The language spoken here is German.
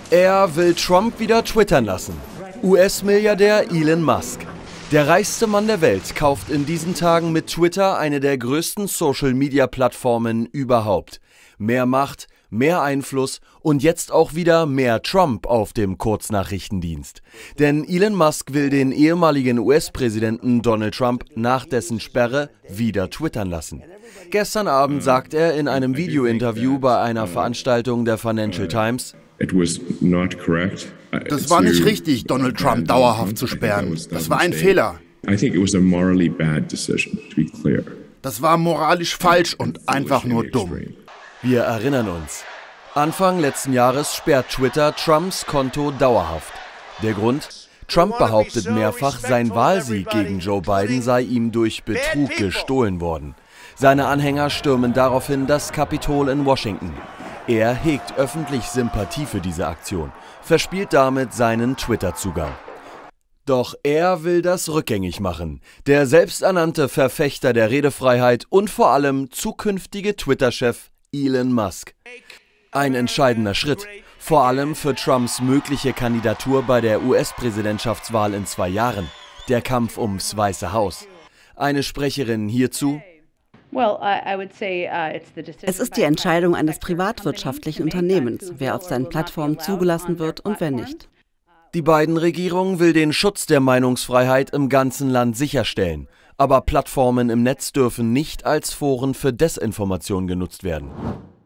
Er will Trump wieder twittern lassen. US-Milliardär Elon Musk. Der reichste Mann der Welt kauft in diesen Tagen mit Twitter eine der größten Social-Media-Plattformen überhaupt. Mehr Macht, mehr Einfluss und jetzt auch wieder mehr Trump auf dem Kurznachrichtendienst. Denn Elon Musk will den ehemaligen US-Präsidenten Donald Trump nach dessen Sperre wieder twittern lassen. Gestern Abend sagt er in einem Videointerview bei einer Veranstaltung der Financial Times: Das war nicht richtig, Donald Trump dauerhaft zu sperren. Das war ein Fehler. Das war moralisch falsch und einfach nur dumm. Wir erinnern uns. Anfang letzten Jahres sperrt Twitter Trumps Konto dauerhaft. Der Grund? Trump behauptet mehrfach, sein Wahlsieg gegen Joe Biden sei ihm durch Betrug gestohlen worden. Seine Anhänger stürmen daraufhin das Kapitol in Washington. Er hegt öffentlich Sympathie für diese Aktion, verspielt damit seinen Twitter-Zugang. Doch er will das rückgängig machen. Der selbsternannte Verfechter der Redefreiheit und vor allem zukünftige Twitter-Chef Elon Musk. Ein entscheidender Schritt, vor allem für Trumps mögliche Kandidatur bei der US-Präsidentschaftswahl in 2 Jahren, der Kampf ums Weiße Haus. Eine Sprecherin hierzu: Es ist die Entscheidung eines privatwirtschaftlichen Unternehmens, wer auf seinen Plattformen zugelassen wird und wer nicht. Die Biden-Regierung will den Schutz der Meinungsfreiheit im ganzen Land sicherstellen. Aber Plattformen im Netz dürfen nicht als Foren für Desinformation genutzt werden.